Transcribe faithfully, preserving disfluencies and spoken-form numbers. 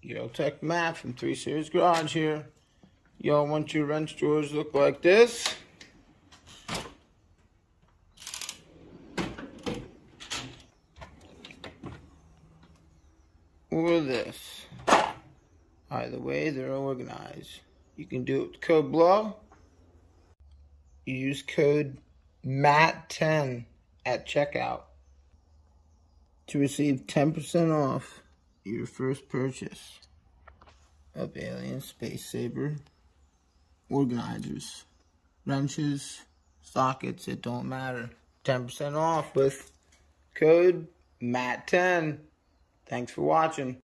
Eurotech Matt from three Series Garage here. Y'all want your wrench drawers to look like this? Or this. Either way, they're organized. You can do it with code BLOW. You use code M A T ten at checkout to receive ten percent off your first purchase of Alien Space Saber organizers, wrenches, sockets, it don't matter. ten percent off with code M A T ten. Thanks for watching.